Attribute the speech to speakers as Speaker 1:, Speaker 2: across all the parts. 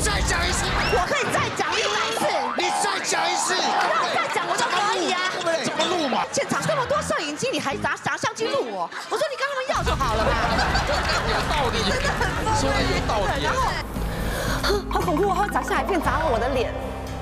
Speaker 1: 再讲一次，
Speaker 2: 我可以再讲100次。
Speaker 1: 你再讲一次，
Speaker 2: 不要再讲我就可以啊。
Speaker 1: 怎么录嘛？
Speaker 2: 现场这么多摄影机，你还拿相机录我？我说你跟他们要就好了嘛。
Speaker 3: 有道理，说的有道理。
Speaker 2: 然后，好恐怖哦！它会砸下来变砸我的脸。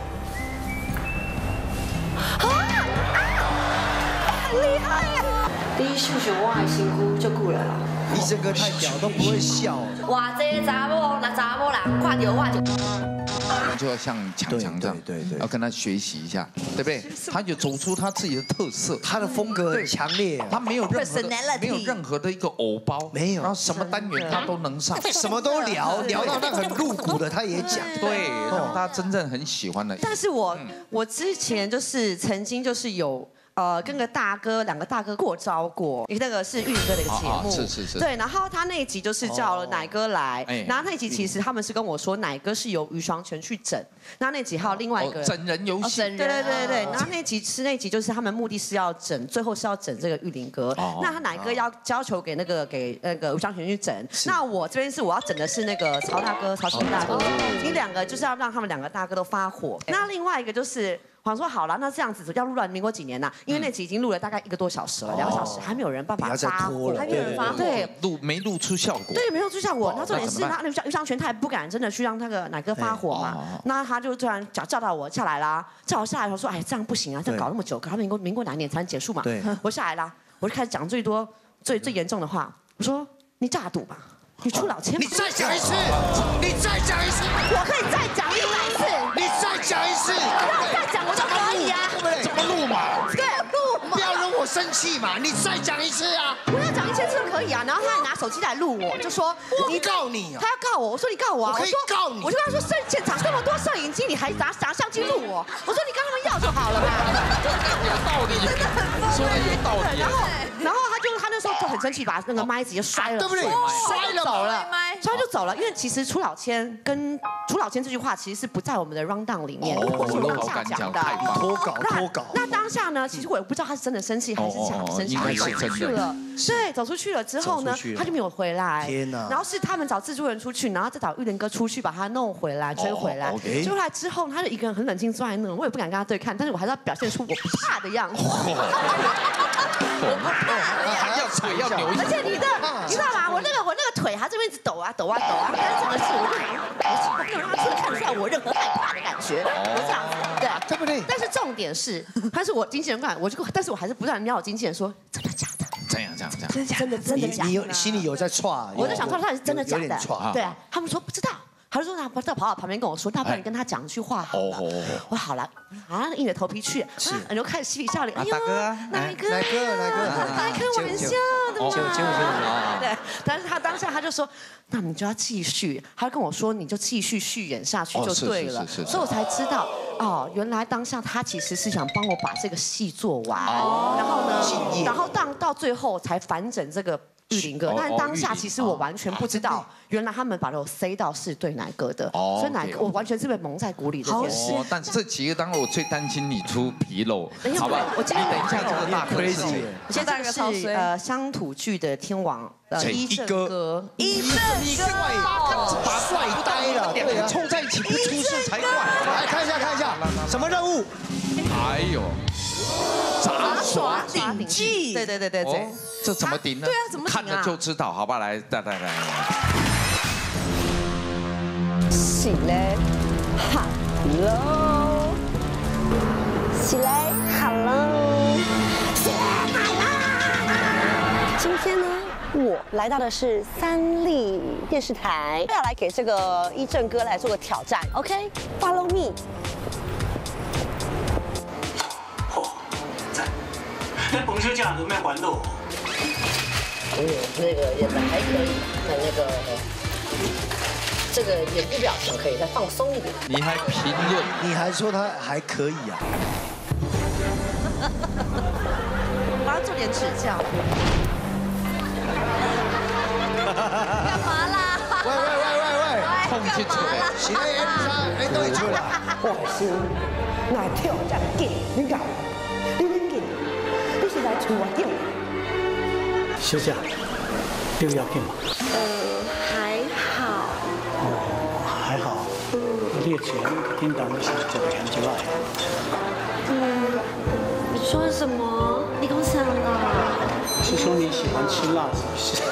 Speaker 2: 很厉害耶！
Speaker 4: 你秀秀我的身躯足久了啦。
Speaker 5: 医生哥太屌，都不会笑。
Speaker 4: 偌济查某，那查某人看到我就。
Speaker 3: 就要像强强这样，对，要跟他学习一下，对不对？他有走出他自己的特色，
Speaker 5: 他的风格很强烈，
Speaker 3: 他没有任何的一个偶包，
Speaker 5: 没有，
Speaker 3: 然后什么单元他都能上，
Speaker 5: 什么都聊到那很露骨的他也讲，
Speaker 3: 对，让他真正很喜欢的。
Speaker 2: 但是我之前就是曾经就是有。跟2个大哥过招过，那个是玉林哥的一个节目，
Speaker 3: 是，
Speaker 2: 对，然后他那一集就是叫了奶哥来，然后那一集其实他们是跟我说奶哥是由于双全去整，然后那集还有另外一个
Speaker 3: 整人游戏，
Speaker 2: 对，然后那集就是他们目的是要整，最后是要整这个玉林哥，那他奶哥要求给那个于双全去整，那我这边是我要整的是那个曹庆大哥，你2个就是要让他们2个大哥都发火，那另外一个就是。我想说好了，那这样子要录到民国几年呢？因为那集已经录了大概1个多小时了，2个小时还没有人办法发火，还没有人发火，对，
Speaker 3: 没录出效果，
Speaker 2: 对，没有出效果。然后重点是他于尚全他也不敢真的去让那个奶哥发火嘛，那他就突然叫到我下来啦，叫我下来，我说哎这样不行啊，这样搞那么久，搞到民国哪一年才能结束嘛？我下来啦，我就开始讲最严重的话，我说你诈赌吧。你出老千！
Speaker 1: 你再讲一次！你再讲一次！
Speaker 2: 我可以再讲100次！
Speaker 1: 你再讲一次！
Speaker 2: 不要再讲我就可以啊！
Speaker 1: 怎么录嘛？
Speaker 2: 对，录嘛！
Speaker 1: 不要惹我生气嘛！你再讲一次啊！
Speaker 2: 我要讲1000次都可以啊！然后他还拿手机来录我，就说
Speaker 1: 你告你啊！
Speaker 2: 他要告我，我说你告我啊！
Speaker 1: 我可以告你！
Speaker 2: 我就跟他说现场这么多摄影机，你还拿相机录我？我说你跟他们要就好了嘛！
Speaker 3: 有道理，说的有道理。
Speaker 2: 然后他那时候就很生气，把那个麦直接摔了，
Speaker 1: 对不对？摔了
Speaker 2: 走了，摔就走了。因为其实出老千这句话其实是不在我们的 round down 里面，我是当下讲的，
Speaker 5: 脱稿。
Speaker 2: 那当下呢，其实我也不知道他是真的生气还是假生气，他走出去了。对，走出去了之后呢，他就没有回来。
Speaker 5: 天哪！
Speaker 2: 然后是他们找制作人出去，然后再找玉林哥出去把他弄回来，追回来。追回来之后，他就一个人很冷静坐在那，我也不敢跟他对看，但是我还是要表现出我不怕的样子。我不怕。
Speaker 3: 要踩要扭，
Speaker 2: 而且你知道吗？我那个腿，它这边一直抖啊，但是整个是我没有让他看出来我任何害怕的感觉，我这样子，对，
Speaker 5: 对不对？
Speaker 2: 但是重点是，他是我经纪人过来，但是我还是不断瞄我经纪人说真的假的，
Speaker 3: 这样，
Speaker 2: 真的假的，
Speaker 5: 你心里有在踹，
Speaker 2: 我就想说他是真的假的，对啊，他们说不知道。他就说他跑到旁边跟我说，那不然你跟他讲一句话好了。我好了，硬着头皮去，然后开始嬉皮笑脸。哎呦，哪个开玩笑的嘛？对，但是他当下他就说，那你就要继续。他就跟我说，你就继续续演下去就对了。所以我才知道，哦，原来当下他其实是想帮我把这个戏做完，然后呢，然后到最后才反整这个。玉林哥，但当下其实我完全不知道，原来他们把我塞到是对奶哥的，所以奶哥我完全是被蒙在鼓里这件事。
Speaker 3: 但这几个当然我最担心你出纰漏，好吧？
Speaker 2: 我今天
Speaker 3: 等一下这个大 crazy，
Speaker 2: 现在是乡土剧的天王一正哥，
Speaker 5: 你把帅呆了，
Speaker 3: 两个凑在一起不出事才怪。
Speaker 5: 来看一下，什么任务？
Speaker 3: 还有杂耍
Speaker 2: 顶技，对。
Speaker 3: 这怎么顶呢？
Speaker 2: 对啊，怎么顶啊？
Speaker 3: 看了就知道，好吧？来。
Speaker 6: 起来 ，Hello， 起来 ，Hello， 起来 ，Hello。今天呢，我来到的是三立电视台，要来给这个一正哥来做个挑战 ，OK，Follow me。
Speaker 7: 那彭秋酱有没有还漏？
Speaker 6: 那个演的还可以，这个眼部表情可以再放松一点。
Speaker 3: 你还评论？
Speaker 5: 你还说他还可以啊？
Speaker 2: 我要做点指教。干嘛啦？
Speaker 5: 喂，
Speaker 3: 控制出来，
Speaker 5: 行，哎，都会出来。
Speaker 6: 我是那跳战劲，你搞，你劲，你是来出我劲。
Speaker 7: 休假，6要紧吗？
Speaker 6: 还好。
Speaker 7: 哦，还好。 列前叮当的是做的很久啊。
Speaker 6: 你说什么？你跟我讲了？
Speaker 7: 是说你喜欢吃辣是不是？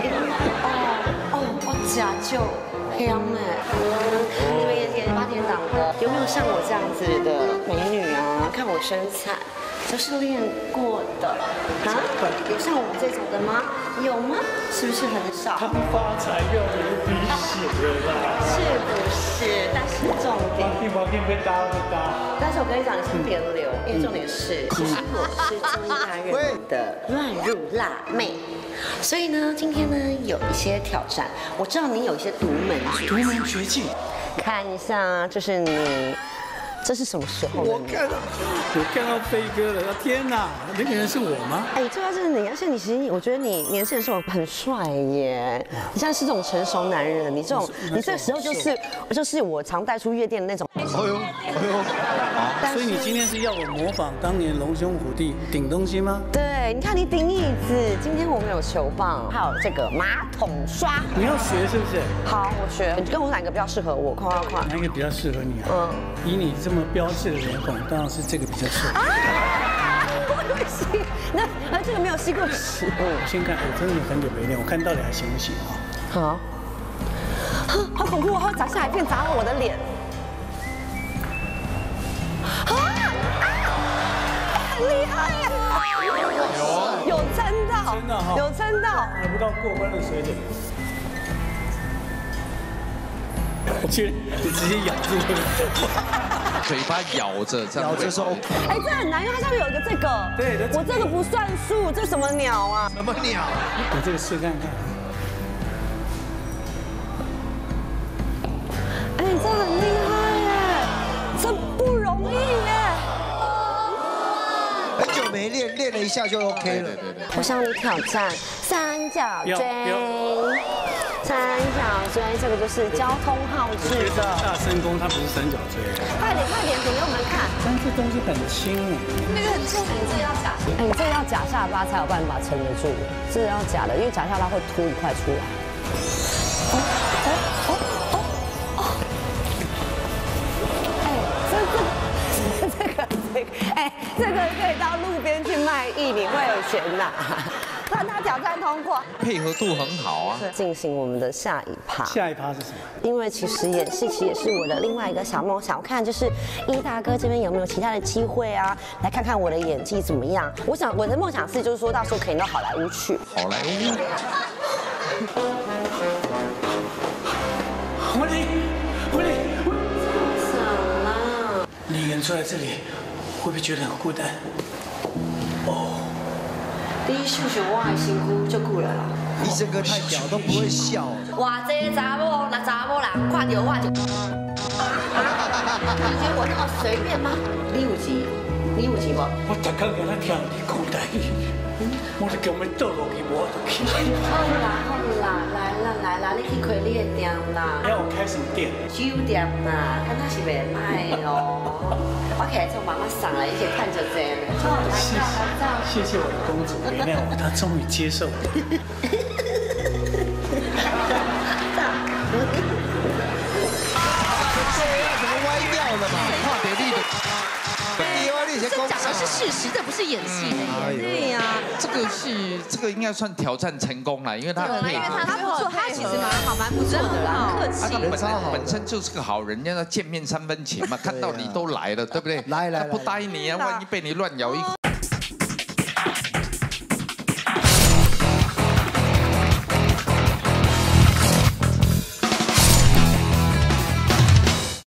Speaker 6: 我假就香哎。你们也8点档的，有没有像我这样子的美女啊？看我身材。 都是练过的啊？有像我们这种的吗？有吗？是不是很少？
Speaker 7: 他们发财要流鼻血了啦！
Speaker 6: 是不是？但是重点，
Speaker 7: 被打。
Speaker 6: 但是我跟你讲，你先别流，因为重点是，其实我是综艺大热门的乱入辣妹，所以呢，今天呢有一些挑战。我知道你有一些独门
Speaker 7: 绝技，
Speaker 6: 看一下，这是你。 这是什么时候？
Speaker 7: 我看到飞哥了！天哪，那个人是我吗？
Speaker 6: 哎，主要是你，而且你其实我觉得你年轻的时候很帅耶。你现在是这种成熟男人，你这时候就是我常带出夜店的那种。
Speaker 7: 所以你今天是要我模仿当年龙兄虎弟顶东西吗？
Speaker 6: 对，你看你顶椅子，今天我们有球棒，还有这个马桶刷。
Speaker 7: 你要学是不是？
Speaker 6: 好，我学。你跟我哪个比较适合我？快！
Speaker 7: 哪一个比较适合你啊？以你这么标致的脸孔，当然是这个比较适合。
Speaker 6: 我吸，那这个没有吸过屎。
Speaker 7: 我先看，我真的很久没练，我看到底还行不行啊？
Speaker 6: 好。好恐怖！它会砸下来，变砸了我的脸。很厉害呀！有撑到，有撑到，
Speaker 7: 还不到过关的水准。我觉得你直接咬住
Speaker 3: 嘴巴咬着，这样
Speaker 5: 咬着是 OK。
Speaker 6: 哎，这很难，因为它上面有一个这个。对，我这个不算数，这什么鸟啊？
Speaker 5: 什么鸟？
Speaker 7: 我这个试看看。
Speaker 6: 哎，这很厉害耶，这不容易耶。
Speaker 5: 很久没练，练了一下就 OK 了。对。
Speaker 6: 我向你挑战三角锥。三角锥，这个就是交通号志的。
Speaker 7: 大声公它不是三角锥。
Speaker 6: 快点，点给我们看。
Speaker 7: 但这东西很轻哎。
Speaker 6: 那个很轻，你这个要假。哎，你这个要假下巴才有办法撑得住，这个要假的，因为假下巴会凸一块出来。哎，这个可以到路边去卖艺，你会有钱拿。让他挑战通过，
Speaker 3: 配合度很好啊。
Speaker 6: 进行我们的下一趴。
Speaker 7: 下一趴是什么？
Speaker 6: 因为其实演戏其实也是我的另外一个小梦想。我看就是一大哥这边有没有其他的机会啊，来看看我的演技怎么样。我的梦想是就是说到时候可以到好莱坞去。
Speaker 3: 好莱坞。
Speaker 7: 狐狸，
Speaker 6: 怎么？
Speaker 7: 你一个人坐在这里，会不会觉得很孤单？
Speaker 4: 你想想我的身躯足久了啦。
Speaker 5: 医生哥太屌都不会笑。
Speaker 4: 偌济查某，那查某人看到我就。你觉得我那么随便吗？你有钱？你有钱无？
Speaker 7: 我逐天跟他听你讲台语，我就叫要倒落去，我就去。
Speaker 4: 好啦，来啦，你去开你的店啦。
Speaker 7: 要我开什么店？
Speaker 4: 酒店啦，敢若是袂歹哦。我起来从妈妈上来，一起看着这样。好，来照。
Speaker 7: 谢谢我的公主，原谅我，她终于接受我。
Speaker 5: 怎么歪掉了嘛？跨点力的。
Speaker 2: 这讲的是事实，这不是演戏的。对呀，
Speaker 3: 这个应该算挑战成功了，因为他配合。
Speaker 2: 他不错，他其实蛮不错的啦，客气。
Speaker 3: 他本身就是个好人，家见面3分情嘛，看到你都来了，对不对？
Speaker 5: 来，
Speaker 3: 他不答应你啊，万一被你乱咬一口